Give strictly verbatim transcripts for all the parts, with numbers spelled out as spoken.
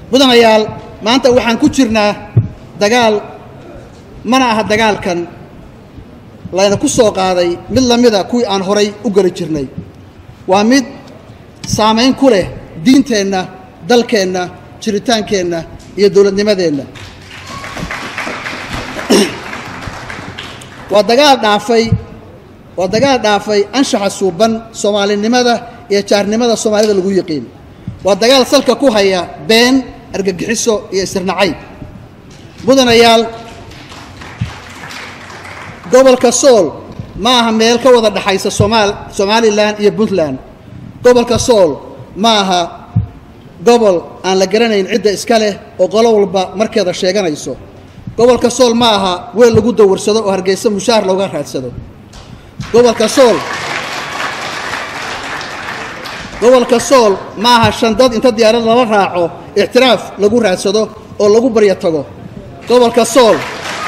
mudanayaal maanta waxaan ku jirnaa dagaal mana aha dagaalkan layna ku soo qaaday mid lamida kuwii aan horay u gali jirnay waa mid saameyn ku leh diinteenna dalkeenna jiritaankeenna iyo dowladnimadeenna waa dagaal dhaafay waa dagaal dhaafay anshaxa suuban soomaalinimada iyo jaarnimada soomaalida lagu yiqiin waa dagaal salka ku haya been argagixiso iyo isirnacay mudanayaal gobolka sool ma aha meel ka wada dhaxaysa Soomaal Somaliland iyo Puntland gobolka sool ma aha gobol aan la garanayn cidda iska leh oo qolo walba markeeda sheeganayso gobolka sool ma aha weel lagu dawarsado oo hargeysa mushaar looga raadsado gobolka sool gobolka sool ma aha shandad inta diyaarad lala raaco ixtiraaf lagu raadsado oo lagu baryo tago gobolka sool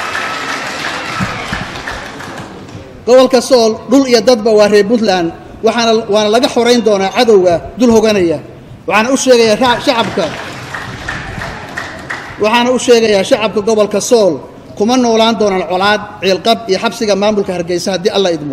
gobolka sool dhul iyo dadba waa reer Puntland waxaana waana laga xoreyn doonaa cadowga dul hoganaya waxaana u sheegayaa shacabka waxaana u sheegayaa shacabka gobolka sool kuma noolaan doonaan colaad ciilqab iyo xabsiga maamulka hargeysa haddii alla idmo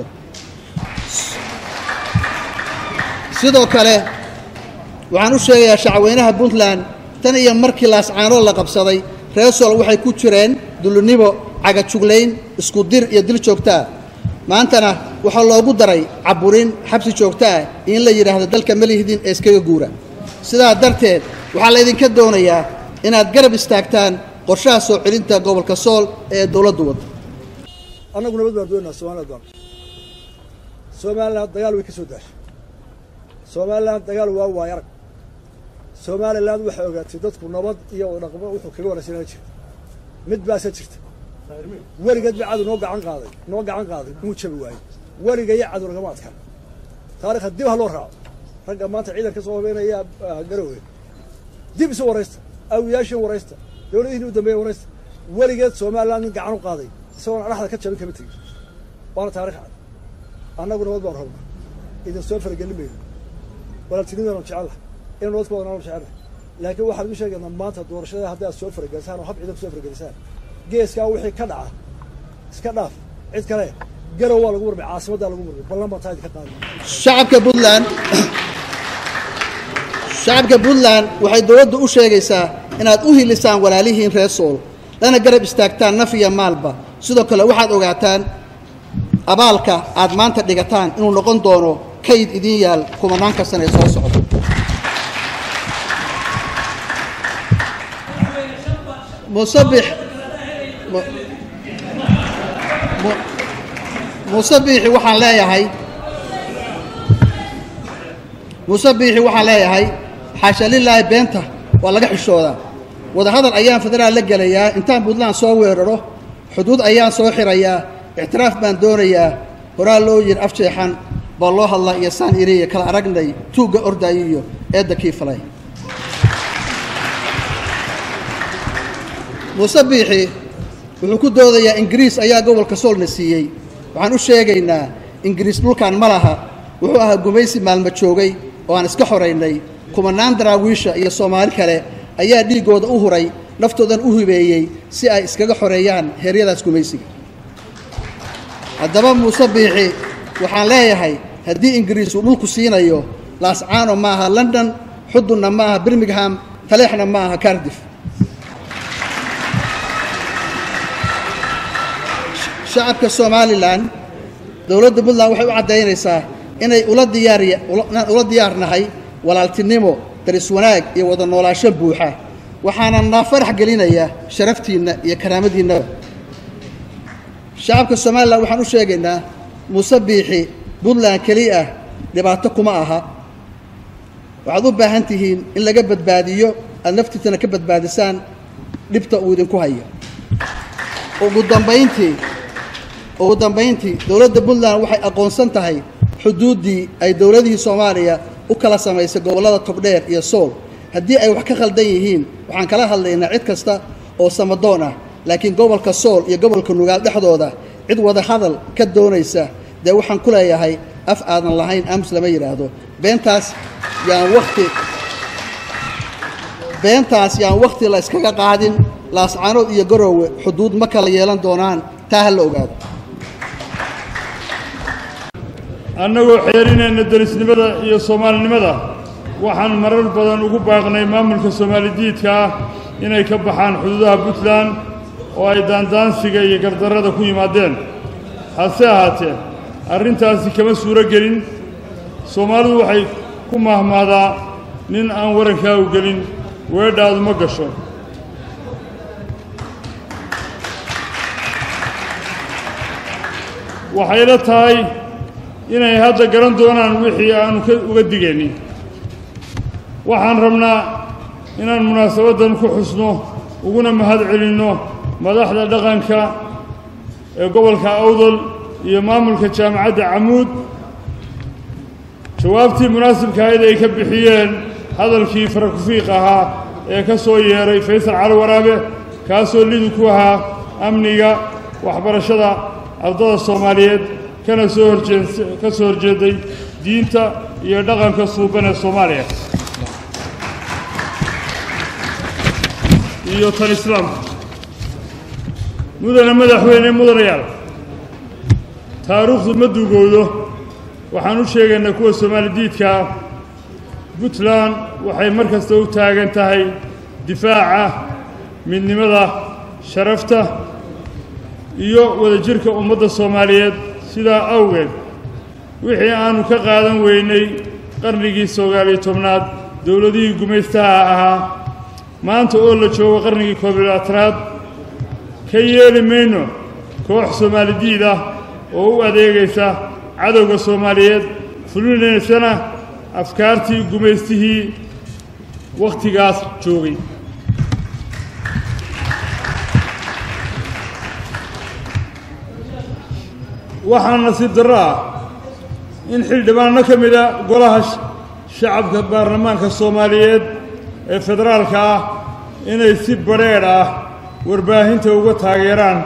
sidoo kale waxaan u sheegayaa shacweynaha Puntland tan iyo markii laascaanood la qabsaday reer sool waxay ku jireen dulunibo caga juglayn isku dir iyo dil joogta maantana waxa loogu daray caburin xabsi joogta in la yiraahdo dalka malihidiin ee iskaga guura sidaa darteed waxa la idinka doonayaa inaad garab istaagtaan qorshaha soo celinta gobolka sool ee dawladdu wada anagu nabad baan doonaa Soomaaliland Soomaaliland dagaal way ka soo daashay Soomaaliland dagaal waa waa yarag Soomaaliland waxa ogaatay dadku nabad iyo dhaqmo wuxuu kaga wanaagsanaa jira mid baa sa jirta warigeed baa cadu noo gacan qaaday noo gacan qaaday inuu jabi waayay warigay cadu lagama adkaan taariikh dib loo raaco ragga maanta ciidan ka soo hubeenaya garowe dib soo waraysta awiyaashin waraysta dawladihii u dambeeyay waraysta warigeed Soomaaliland gacan u qaaday isagoo araxda ka jabin kama tagin waana taariikh cad annagu nabad baan rabnaa idin soo fargelin wala tidinaan jecel in nabad ku wadnaa jecel laakiin waxaan u sheegaynaa maanta doorashada hadda soo fargelisaan oo hab ciidan soo fargelisaan geeska wixii ka dhaca iska dhaaf cid kale garow waa lagu warbay caasimada lagu warbay ballan baa taadi ka qaaday shacabka Puntland shacabka Puntland waxay dawladdu u sheegaysaa inaad u hilisaan walaalihiin reer sool lana garab istaagtaan naf iyo maalba sidoo kale waxaad ogaataan abaalka aad maanta dhigataan inuu noqon doono kayd idin yaal kumanaanka sano ee soo socda musabbix musabbixi waxaan leeyahay musabbixi waxaan leeyahay xaasha lilaahi beenta waa laga xishoodaa wada hadal ayaan federaal la gelayaa intaan Puntland soo weeraro xuduud ayaan soo xirayaa ixtiraaf baan doonayaa horaa loo yir afjeexan baa loo hadlaa iyo saan iriya kala aragnay tuuga ordaayiyo eedda kiifalay musabbixi wuxuu ku doodayaa Ingiriis ayaa gobolka soolna siiyay waxaan u sheegaynaa Ingiriis dhulkan ma laha wuxuu ahaa gumaysi maalmo joogay oo aan iska xoreynay kumanaan daraawiisha iyo Soomaali kale ayaa dhiigooda u huray naftoodan u hibeeyay si ay iskaga xoreeyaan heeryadaas gumaysiga haddaba musabbixi waxaan leeyahay haddii Ingiriis uu dhulku siinayo laascaano ma aha London xudunna ma aha Birmingham taleexna ma aha Cardiff shacabka Somaliland dawladda Puntland waxay u cadeynaysaa inay ula diyaariya ula diyaarnahay walaaltinimo daris wanaag iyo wada noolaansho buuxa waxaana na farax gelinaya sharaftiina iyo karaamadiina shacabka Somaliland waxaan u sheegaynaa musabbixi Puntland kaliya dhibaato kuma aha waxaad u baahan tihiin in laga badbaadiyo aad naftiisana ka badbaadisaan dhibta uu idinku hayo ugu dambeyntii ugu dambeyntii dawladda Puntland waxay aqoonsan tahay xuduudii ay dawladihii Soomaaliya u kala samaysay gobolada Togdheer iyo Sool haddii ay wax ka khaldan yihiin waxaan kala hadlaynaa cid kasta oo samadoon ah laakiin gobolka Sool iyo gobolka Nugaal dhexdooda cid wada hadal ka doonaysa de waxaan ku leeyahay af aadan lahayn aamus lama yiraahdo beentaas yaan waqti beentaas yaan wakhti la iskaga qaadin laascaanood iyo garoowe xuduud ma kala yeelan doonaan taa ha la ogaado annagoo xeerinayna derisnimada iyo soomaalinimada waxaan marar badan ugu baaqnay maamulka soomaalidiidka ah inay ka baxaan xuduudaha puntland oo ay daandaansiga iyo gardarrada ku yimaadeen hase ahaatee arrintaasi kama suuro gelin soomaalidu waxay ku mahmaadaa nin aan warankaa u gelin weedhaadu ma gasho waxayla tahay inay hadda garan doonaan wixii aanu uga digaynin waxaan rabnaa inaan munaasabaddan ku xusno uguna mahad celinno madaxda dhaqanka ee gobolka awdal iyo maamulka jaamacadda camuud jawaabtii munaasibka ahayd ay ka bixiyeen hadalkii farakufiiq ahaa ee ka soo yeeray faysal cali waraabe kaasoo lidi ku ahaa amniga waxbarashada ardada soomaaliyeed kana soo horjeed ka soo horjeeday diinta iyo dhaqanka suuban ee soomaaliya iyo tan islaamka mudane madaxweyne mudanayaal taariikhdu ma duugowdo waxaan u sheegaynaa kuwa soomaalidiidka ah puntland waxay mar kasta u taagan tahay difaaca midnimada sharafta iyo wadajirka ummadda soomaaliyeed sidaa awgeed wixii aanu ka qaadan weynay qarnigii sagaal iyo tobnaad dowladihii gumaystaha ahaa maanta oo la joogo qarnigii koob iyo labaatanaad ka yeeli mayno koox soomaalidiid ah oo u adeegaysa cadowga soomaaliyeed fulinaysana afkaartii gumaystihii wakhtigaas joogay waxaa nasiib darro ah in xildhibaanno ka mida golaha shacabka baarlamaanka soomaaliyeed ee federaalka ah inay si badrheedh ah warbaahinta uga taageeraan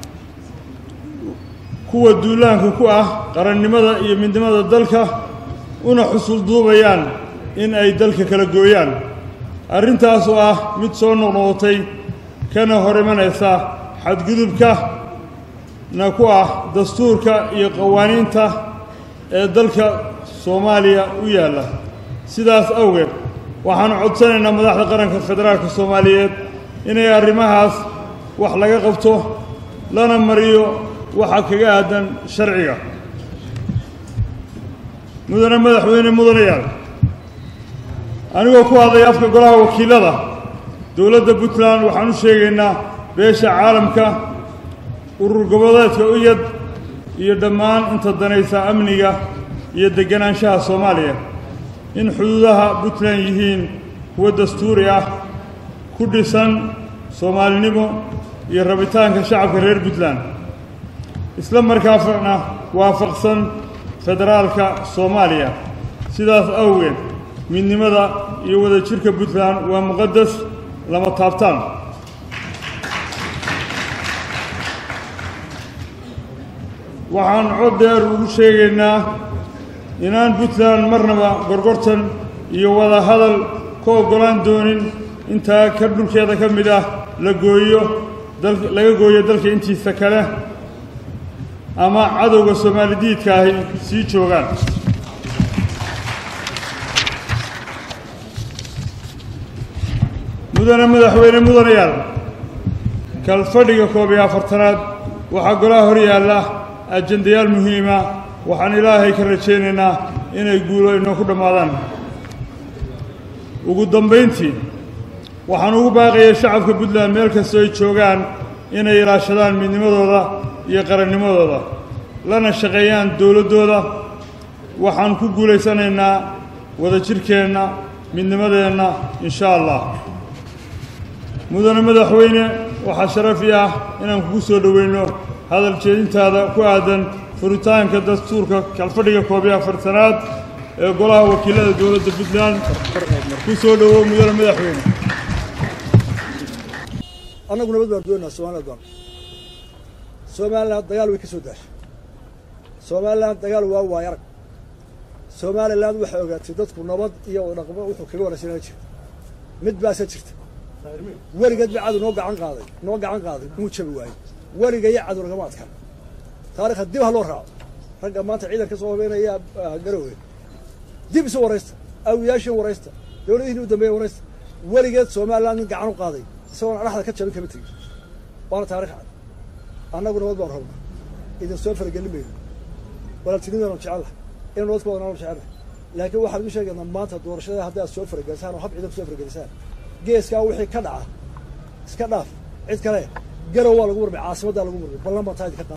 kuwa duulaanka ku ah qarannimada iyo midnimada dalka una xusul duubayaan in ay dalka kala gooyaan arrintaas oo ah mid soo noqnoqotay kana hor imanaysa xadgudubka na ku ah dastuurka iyo qawaaniinta ee dalka soomaaliya u yaalla sidaas awgeed waxaanu codsanaynaa madaxda qaranka federaalka soomaaliyeed inay arrimahaas wax laga qabto lana mariyo waxa kaga aadan sharciga mudane madaxweyne mudanayaal anigoo ku hadlay afka golaha wakiilada dowladda puntland waxaan u sheegaynaa beesha caalamka urur goboleedka uyad iyo dhammaan inta danaysa amniga iyo degganaanshaha soomaaliya in xuduudaha puntland yihiin kuwa dastuuri ah ku dhisan soomaalinimo iyo rabitaanka shacabka reer puntland isla markaasna waafaqsan federaalka soomaaliya sidaas awgeed midnimada iyo wadajirka puntland waa muqadas lama taabtaan waxaan cod dheer ugu sheegaynaa inaan puntland marnaba gorgortan iyo wada hadal ka oggolaan doonin intaa ka dhulkeeda ka mid ah la gooyo laga gooyo dalka intiisa kale ama cadowga soomaalidiidka ahi sii joogaan mudane madaxweyne mudanayaal kalfadhiga koob iyo afartanaad waxaa golaha hor yaalla ajendayaal muhiima waxaan ilaahay ka rajaynaynaa inay guulo inoo ku dhammaadaan ugu dambayntii waxaan ugu baaqayay shacabka puntland meel kastoo ay joogaan inay ilaashadaan midnimadooda iyo qarannimadooda lana shaqeeyaan dowladdooda waxaan ku guulaysanaynaa wadajirkeenna midnimadeenna insha allah mudane madaxweyne waxaa sharaf ii ah inaan kugu soo dhoweyno hadal jeedintaada ku aadan furitaanka dastuurka kalfadhiga koob iyo afartanaad ee golaha wakiilada dowladda puntland ku soo dhowow mudane madaxweyne annagu nabad baan doonaynaa somaliland baan somaliland dagaal way ka soo daashay somaliland dagaal waa waay arag somaliland waxay ogaatay dadku nabad iyo dhaqmo wuxuu kaga wanaagsanaan jiray mid baase jirta weligeed ba cadow noo gacan qaaday noo gacan qaaday muu jabi waayey weliga iyo cadow lagama adkaan taariikhda dib ha loo raaco ragga maanta ciidanka soo habeynaya garowe dib isu waraysta awiyaashii waraysta dowladihii u dambeeyey waraysta weligeed somaliland nin gacan u qaaday isagoona adhaxda ka jabin kama tegin waana taarikh cad annagu nabad baan rabna idin soo faragelin mayno walaaltinimadanu jecelahay in nabad ku wadanaanu jecelahay laakiin waxaan igu sheegaynaa maanta doorashada haddaad soo faragelisaan oo hab ciidan ku soo faragelisaan geeskaa wixii ka dhaca iska dhaaf cid kale garow waa lagu murmay caasimaddaa lagu murmay ballan baan taa idinka